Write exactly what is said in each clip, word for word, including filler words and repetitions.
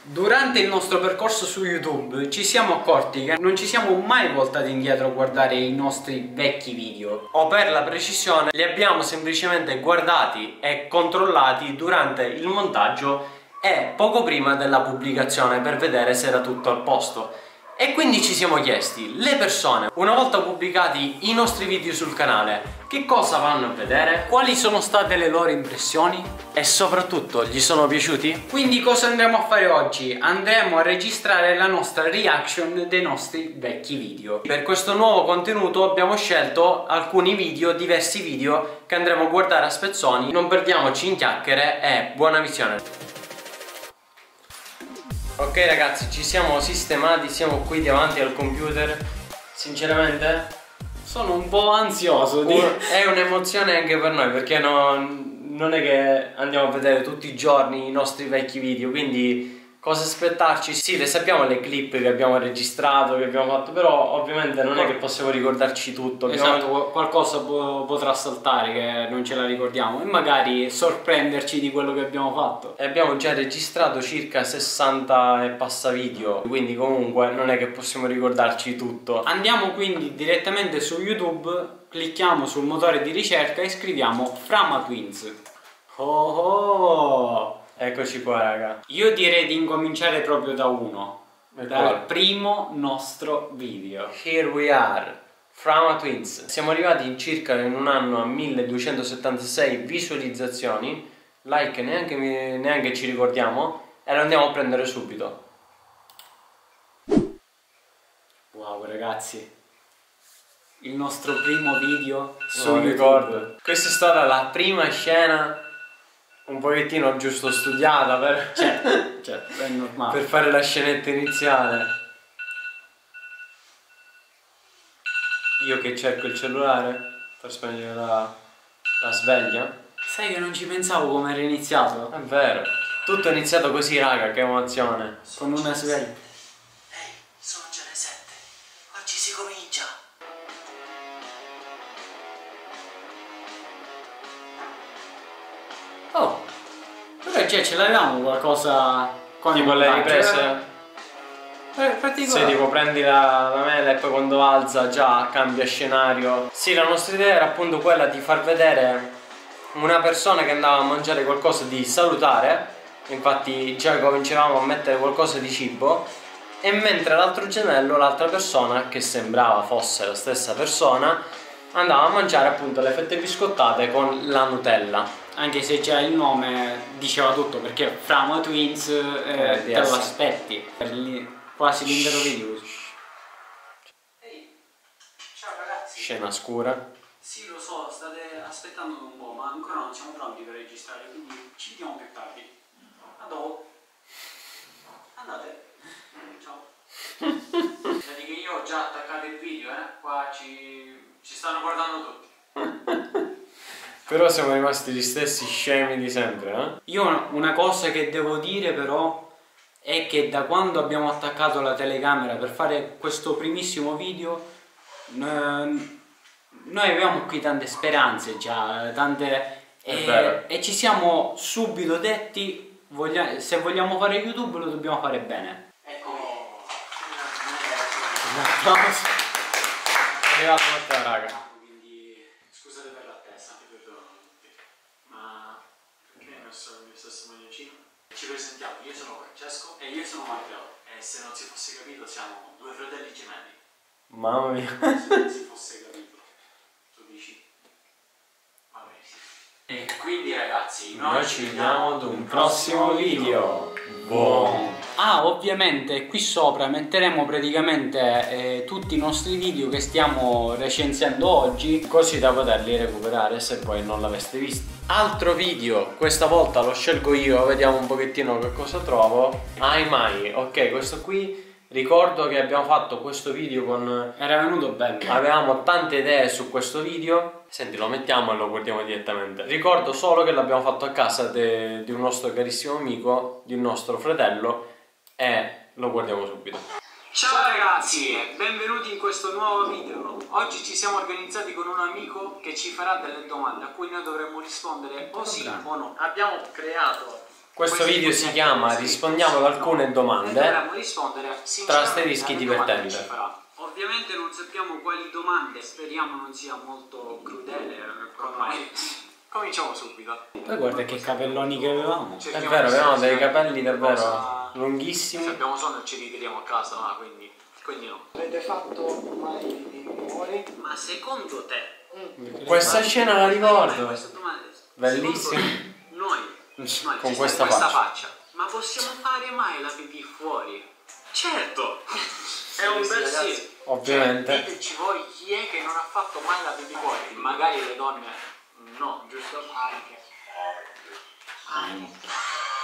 Durante il nostro percorso su YouTube ci siamo accorti che non ci siamo mai voltati indietro a guardare i nostri vecchi video, o per la precisione li abbiamo semplicemente guardati e controllati durante il montaggio e poco prima della pubblicazione per vedere se era tutto al posto. E quindi ci siamo chiesti, le persone, una volta pubblicati i nostri video sul canale, che cosa vanno a vedere? Quali sono state le loro impressioni? E soprattutto, gli sono piaciuti? Quindi cosa andremo a fare oggi? Andremo a registrare la nostra reaction dei nostri vecchi video. Per questo nuovo contenuto abbiamo scelto alcuni video, diversi video, che andremo a guardare a spezzoni. Non perdiamoci in chiacchiere e buona visione! Ok ragazzi, ci siamo sistemati, siamo qui davanti al computer. Sinceramente sono un po' ansioso di... È un'emozione anche per noi, perché non, non è che andiamo a vedere tutti i giorni i nostri vecchi video, quindi cosa aspettarci? Sì, le sappiamo le clip che abbiamo registrato, che abbiamo fatto, però ovviamente non è che possiamo ricordarci tutto. Abbiamo... Esatto, qualcosa po potrà saltare che non ce la ricordiamo e magari sorprenderci di quello che abbiamo fatto. E abbiamo già registrato circa sessanta e passa video, quindi comunque non è che possiamo ricordarci tutto. Andiamo quindi direttamente su YouTube, clicchiamo sul motore di ricerca e scriviamo Frama Twins. Oh oh! Eccoci qua raga. Io direi di incominciare proprio da uno, e dal qual? primo nostro video. Here we are, Frama Twins. Siamo arrivati in circa in un anno a milleduecentosettantasei visualizzazioni, like neanche, neanche ci ricordiamo, e lo andiamo a prendere subito. Wow ragazzi, il nostro primo video su Non YouTube. ricordo. Questa è stata la prima scena un pochettino giusto studiata per, certo, certo, è normale. per fare la scenetta iniziale. Io che cerco il cellulare per spegnere la, la sveglia. Sai che non ci pensavo come era iniziato? È vero, tutto è iniziato così raga, che emozione. Con una sveglia. Ehi, sono già le sette, oggi si comincia. Oh, però già ce l'avevamo qualcosa con tipo le riprese. Eh, particolare. Se tipo prendi la, la mela e poi quando alza già cambia scenario. Sì, la nostra idea era appunto quella di far vedere una persona che andava a mangiare qualcosa di salutare. Infatti già cominciavamo a mettere qualcosa di cibo. E mentre l'altro gemello, l'altra persona, che sembrava fosse la stessa persona, andava a mangiare appunto le fette biscottate con la Nutella. Anche se già il nome diceva tutto, perché Frama Twins eh, Eh, te lo aspetti per li, quasi l'intero video. Ehi, ciao ragazzi. Scena scura. Sì, lo so, state aspettando un po', ma ancora non siamo pronti per registrare, quindi ci vediamo più tardi. A dopo. Andate. Ciao. Vedi che io ho già attaccato il video, eh? Qua ci, ci stanno guardando tutti. Però siamo rimasti gli stessi scemi di sempre, eh? Io una cosa che devo dire però è che da quando abbiamo attaccato la telecamera per fare questo primissimo video eh, noi avevamo qui tante speranze già, tante e, e ci siamo subito detti voglia, se vogliamo fare YouTube lo dobbiamo fare bene. Ecco. Un applauso. È arrivato a raga. Quindi scusate per l'attesa, ti perdono tutti. Ma perché hai messo il mio stesso magnoncino? Ci presentiamo, io sono Francesco e io sono Matteo. E se non si fosse capito siamo due fratelli gemelli. Mamma mia. Se non si fosse capito, tu dici. Vabbè sì. E quindi ragazzi, noi, Noi ci vediamo ad un prossimo video. Buon. Ah, ovviamente qui sopra metteremo praticamente eh, tutti i nostri video che stiamo recensendo oggi, Così da poterli recuperare se poi non l'aveste visto. Altro video, questa volta lo scelgo io, vediamo un pochettino che cosa trovo. Ai mai, ok, questo qui. Ricordo che abbiamo fatto questo video con... era venuto bello. Avevamo tante idee su questo video. Senti, lo mettiamo e lo guardiamo direttamente. Ricordo solo che l'abbiamo fatto a casa de... di un nostro carissimo amico, di un nostro fratello, e lo guardiamo subito. Ciao ragazzi e benvenuti in questo nuovo video. Oggi ci siamo organizzati con un amico che ci farà delle domande a cui noi dovremmo rispondere o sì o no. Abbiamo creato Questo video si chiama Rispondiamo ad alcune domande tra asterischi divertente. Ovviamente non sappiamo quali domande, speriamo non sia molto crudele. Ormai cominciamo subito. Poi guarda che capelloni che avevamo. È vero, avevamo dei capelli davvero lunghissimi. Se abbiamo sonno ci ritiriamo a casa, ma quindi, quindi no. Avete fatto mai dei rumori? Ma secondo te? Mm. Questa scena la ricordo. Domanda, Bellissima. Noi, noi con ci questa sta faccia. faccia, ma possiamo fare mai la pipì fuori? Certo! È un bel sì. Ovviamente. Cioè, diteci voi chi è che non ha fatto mai la pipì fuori? Magari le donne no, giusto? Anche. Anche.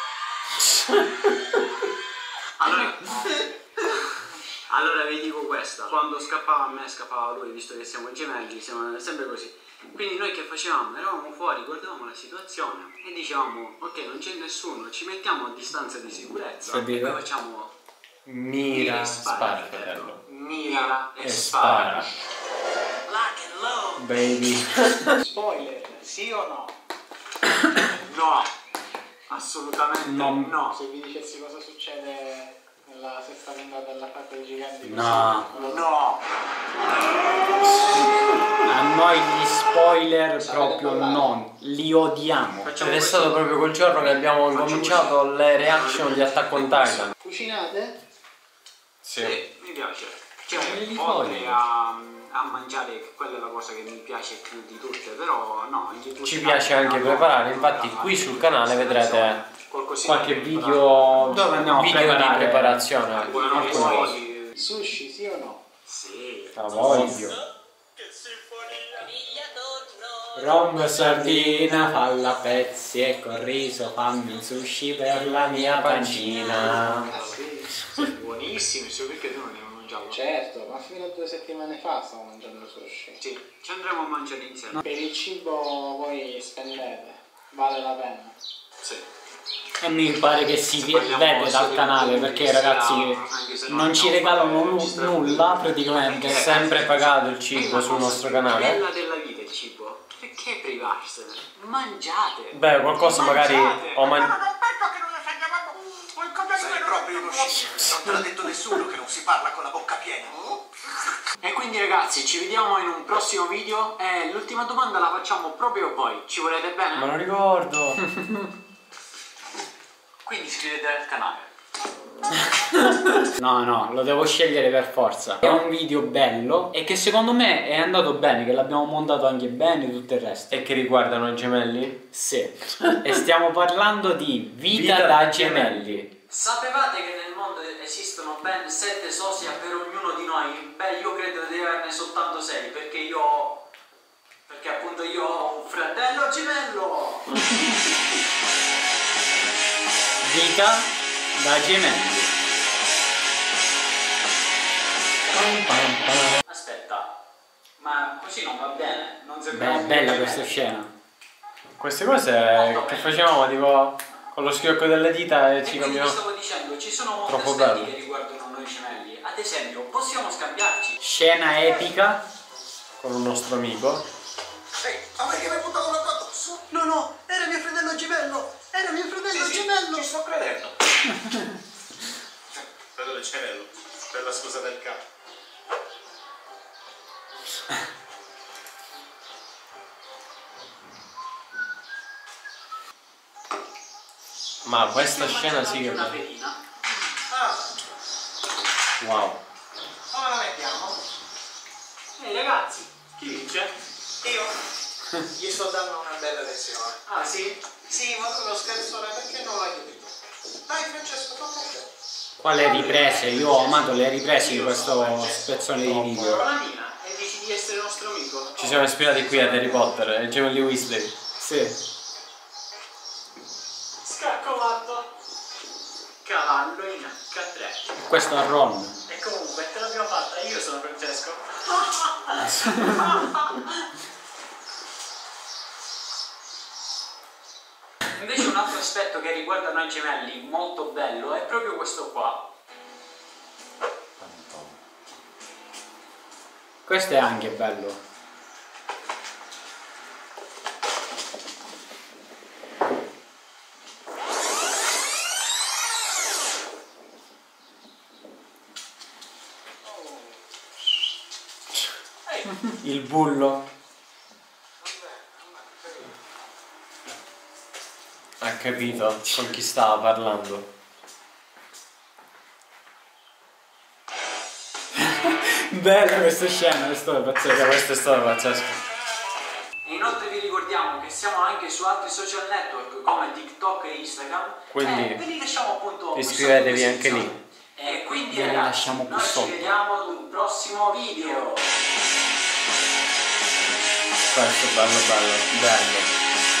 Allora, allora vi dico questa. Quando scappava a me scappava a lui, visto che siamo gemelli, siamo sempre così. Quindi noi che facevamo? Eravamo fuori, guardavamo la situazione e dicevamo ok, non c'è nessuno, ci mettiamo a distanza di sicurezza Capito? e poi facciamo Mira, e spara, fratello. Mira e, E spara. spara. Lock and load. Baby. Spoiler, sì o no? No, assolutamente No. no. Se vi dicessi cosa succede nella sesta puntata dell'attacco dei giganti. No. No. A noi gli spoiler proprio non, li odiamo. Ed è stato proprio quel giorno che abbiamo cominciato le reaction di Attack on Titan. Cucinate? Sì, mi piace. Me Cioè, li oltre voglio. a, a mangiare, quella è la cosa che mi piace più di tutte, però no, in Ci piace anche preparare, infatti qui sul canale vedrete qualcosina qualche di video, Dove andiamo a video di preparare preparazione. Buonanotte, Alcuni. sposi. Sushi, sì o no? Sì. A voglio. Rom sardina, falla a pezzi e col riso fammi un sushi per la mia pancina. Ah sì, Buonissimi, solo perché tu non ne hai mangiato. certo, ma fino a due settimane fa stavo mangiando sushi. Sì, ci andremo a mangiare insieme. Per il cibo voi spendete, vale la pena. Sì. E mi pare che si vede dal canale perché ragazzi non ci regalano nu- nulla praticamente, è sempre pagato il cibo sul nostro canale. Bella della vita il cibo. Perché privarsene? Mangiate. Beh, qualcosa magari ho mangiato. Sei proprio uno scemo. Non te l'ha detto nessuno che non si parla con la bocca piena. E quindi ragazzi ci vediamo in un prossimo video e l'ultima domanda la facciamo proprio a voi. Ci volete bene? Me lo ricordo. Quindi iscrivetevi al canale. No, no, lo devo scegliere per forza. È un video bello e che secondo me è andato bene, che l'abbiamo montato anche bene e tutto il resto. E che riguardano i gemelli? Sì. E stiamo parlando di vita, vita da gemelli. Sapevate che nel mondo esistono ben sette sosia per ognuno di noi? Beh, io credo di averne soltanto sei, perché io ho... perché appunto io ho un fratello gemello! Vita da gemelli. Aspetta, ma così non va bene? Non Beh, sembriamo è bella più questa gemelli. scena. Queste cose che facevamo tipo con lo schiocco delle dita e E ci quindi vi cambiamo. stavo dicendo, ci sono molti Troppo aspetti bello. che riguardano noi gemelli. Ad esempio, possiamo scambiarci. Scena epica con un nostro amico. Ehi, a me che mi hai buttato l'acqua addosso? No, no, era mio fratello gemello. Era mio fratello Sì, sì, gemello. ci sto credendo. Fratello gemello, per la scusa del capo. Ma questa Stiamo scena mangiando sì che è anche una bella. fettina. Ah, Wow. come la mettiamo? Ehi ragazzi, chi vince? Io gli sto dando una bella lezione. Ah sì? Sì, ma tu lo scherzone perché non l'aiuti? Dai Francesco, tocca a te. Qua le riprese, io ho amato le riprese di questo spezzone di video. Con la mina e dici di essere nostro amico? Ci siamo ispirati qui ad Harry Potter e gemelli Weasley. Sì. Scaccolato. Cavallo in acca tre. Questo è Ron. E comunque te l'abbiamo fatta, io sono Francesco. Invece un altro aspetto che riguarda noi gemelli molto bello è proprio questo qua. Questo è anche bello. il bullo. Ha capito con chi stava parlando. Bella questa scena, questa è pazzesca. Questo è stato pazzesco. Inoltre vi ricordiamo che siamo anche su altri social network come TikTok e Instagram. Quindi eh, ve li lasciamo appunto iscrivetevi anche lì. E quindi Ve li ragazzi, lasciamo qui noi sotto. ci vediamo ad un prossimo video. Questo bello bello, bello.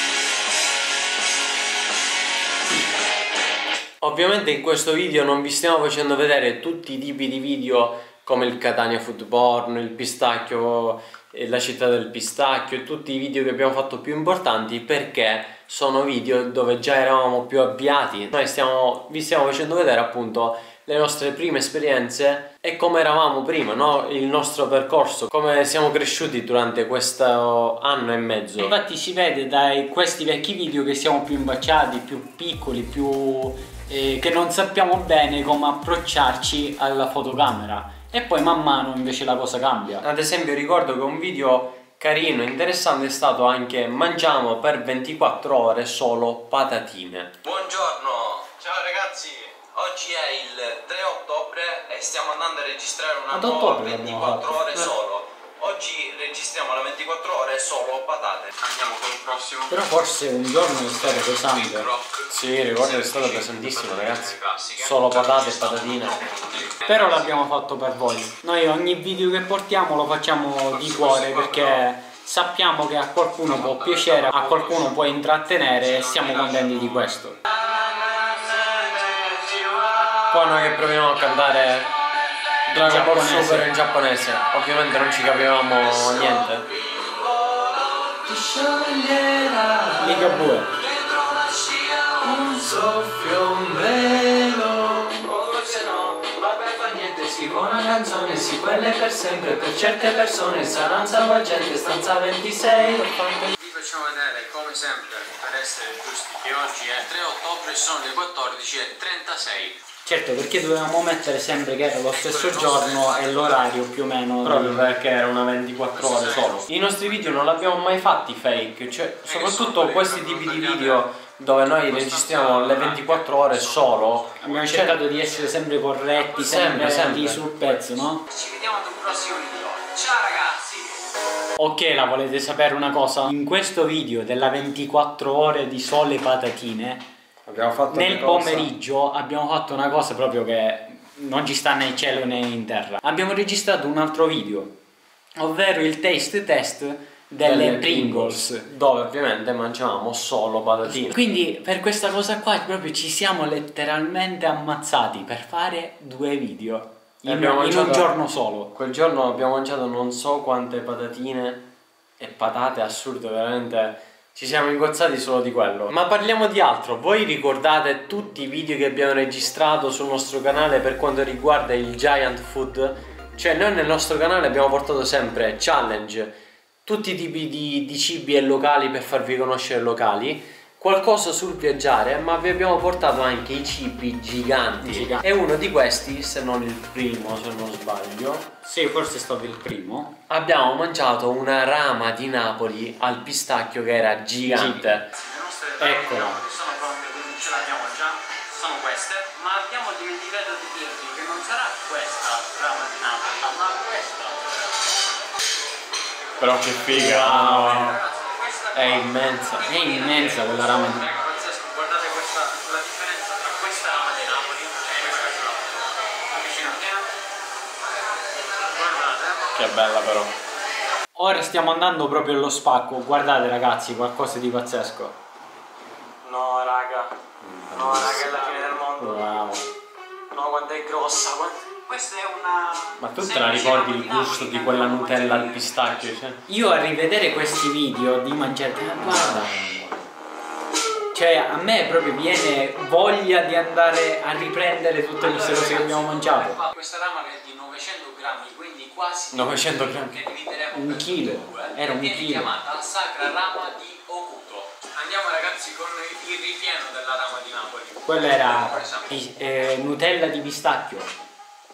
Ovviamente in questo video non vi stiamo facendo vedere tutti i tipi di video come il Catania Food Porn, il pistacchio, la città del pistacchio e tutti i video che abbiamo fatto più importanti, perché sono video dove già eravamo più avviati. Noi stiamo, vi stiamo facendo vedere appunto le nostre prime esperienze e come eravamo prima, no? Il nostro percorso, come siamo cresciuti durante questo anno e mezzo. Infatti si vede da questi vecchi video che siamo più imbacciati, più piccoli, più eh, che non sappiamo bene come approcciarci alla fotocamera, e poi man mano invece la cosa cambia. Ad esempio ricordo che un video carino, interessante è stato anche mangiamo per ventiquattro ore solo patatine. Buongiorno, ciao ragazzi, oggi è il tre ottobre e stiamo andando a registrare una Ad nuova ottobre l'abbiamo ventiquattro fatto. ore solo. Oggi registriamo la ventiquattro ore solo patate. Andiamo con il prossimo. Però forse un giorno è stato pesante. Sì, ricordo che è stato pesantissimo ragazzi, solo patate e patatine. Però l'abbiamo fatto per voi. Noi ogni video che portiamo lo facciamo di cuore, perché sappiamo che a qualcuno può piacere, a qualcuno può intrattenere, e siamo contenti di questo. Poi noi che proviamo a cantare Dragon Ball Super in giapponese, ovviamente non ci capivamo niente. Ligabue. Un soffio, un velo, forse no, vabbè fa niente, scrivo una canzone, sì, quella è per sempre, per certe persone sarà un salvagente, stanza ventisei. Vi facciamo vedere come sempre, per essere giusti, che oggi è il tre ottobre, sono le quattordici e trentasei. Certo, perché dovevamo mettere sempre che era lo stesso giorno e l'orario più o meno. Proprio perché era una ventiquattro ore solo. I nostri video non l'abbiamo mai fatti fake, cioè soprattutto questi tipi di video dove noi registriamo le ventiquattro ore solo. Abbiamo cercato di essere sempre corretti, sempre, Sempre, sempre. lì sul pezzo, no? Ci vediamo ad un prossimo video. Ciao ragazzi! Ok, la volete sapere una cosa? In questo video della ventiquattro ore di sole patatine, Abbiamo fatto nel pomeriggio abbiamo fatto una cosa proprio che non ci sta né in cielo né in terra. Abbiamo registrato un altro video, ovvero il taste test delle, delle Pringles, dove ovviamente mangiavamo solo patatine. Quindi per questa cosa qua proprio ci siamo letteralmente ammazzati per fare due video in, Abbiamo in un mangiato- giorno solo. Quel giorno abbiamo mangiato non so quante patatine e patate assurde, veramente ci siamo ingozzati solo di quello. Ma parliamo di altro. Voi ricordate tutti i video che abbiamo registrato sul nostro canale per quanto riguarda il Giant Food? Cioè noi nel nostro canale abbiamo portato sempre challenge, tutti i tipi di, di cibi e locali per farvi conoscere locali, qualcosa sul viaggiare, ma vi abbiamo portato anche i cibi giganti. Giganti. E uno di questi, se non il primo se non sbaglio, Sì, forse è stato il primo. abbiamo mangiato una rama di Napoli al pistacchio che era gigante. Eccola. Sono pronte, quindi ce l'abbiamo già. Sono queste. Ma abbiamo dimenticato di dirvi che non sarà questa rama di Napoli, ma questa. Però che figa! Ragazzi, questa È immensa. è immensa quella rama di Napoli. Raga, pazzesco, guardate questa, la differenza tra questa rama di Napoli e questa. Avvicinate. Guardate. Che bella però. Ora stiamo andando proprio allo spacco, guardate ragazzi, qualcosa di pazzesco. No, raga. No, raga, è la fine del mondo. Wow. No, quanto è grossa, quanto... Questa è una... Ma tu te la ricordi il gusto di quella Nutella al pistacchio? Cioè? Io a rivedere questi video di mangiare, guarda, cioè a me proprio viene voglia di andare a riprendere tutte queste cose che abbiamo mangiato. Questa rama è di novecento grammi, quindi quasi... novecento grammi. Che divideremo Un per chilo. due, Era un viene chilo. chiamata Sacra Rama di Okuto. Andiamo ragazzi con il ripieno della rama di Napoli. Quella era eh, Nutella di pistacchio.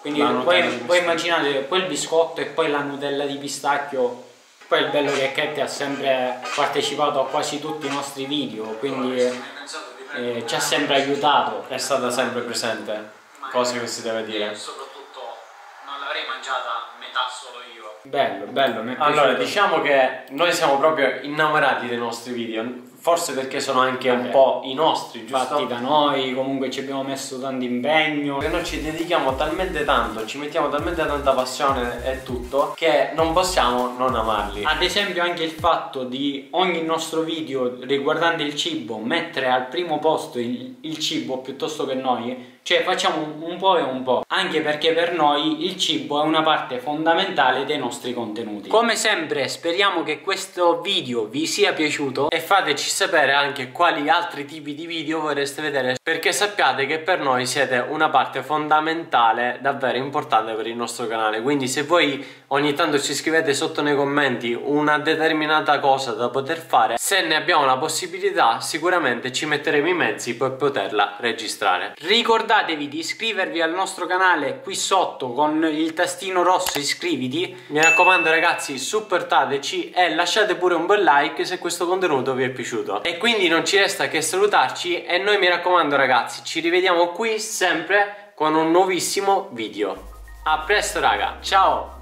Quindi voi, voi immaginate quel biscotto e poi la Nutella di pistacchio. Poi il bello che Cat ha sempre partecipato a quasi tutti i nostri video, quindi eh, ci ha sempre aiutato. È stata sempre presente, cose che si deve dire. Soprattutto non l'avrei mangiata metà solo io. Bello, bello, mi è Allora, piaciuto. diciamo che noi siamo proprio innamorati dei nostri video. Forse perché sono anche un po' i nostri, giusto? Fatti da noi, comunque ci abbiamo messo tanto impegno. Perché noi ci dedichiamo talmente tanto, ci mettiamo talmente tanta passione e tutto, che non possiamo non amarli. Ad esempio anche il fatto di ogni nostro video riguardante il cibo mettere al primo posto il, il cibo piuttosto che noi, cioè facciamo un po' e un po', anche perché per noi il cibo è una parte fondamentale dei nostri contenuti. Come sempre speriamo che questo video vi sia piaciuto E fateci sapere anche quali altri tipi di video vorreste vedere, perché sappiate che per noi siete una parte fondamentale, davvero importante per il nostro canale. Quindi se voi ogni tanto ci scrivete sotto nei commenti una determinata cosa da poter fare, se ne abbiamo la possibilità sicuramente ci metteremo i mezzi per poterla registrare. Ricordatevi di iscrivervi al nostro canale qui sotto con il tastino rosso iscriviti. Mi raccomando ragazzi, supportateci e lasciate pure un bel like se questo contenuto vi è piaciuto. E quindi non ci resta che salutarci e noi, mi raccomando ragazzi, ci rivediamo qui sempre con un nuovissimo video. A presto raga, ciao!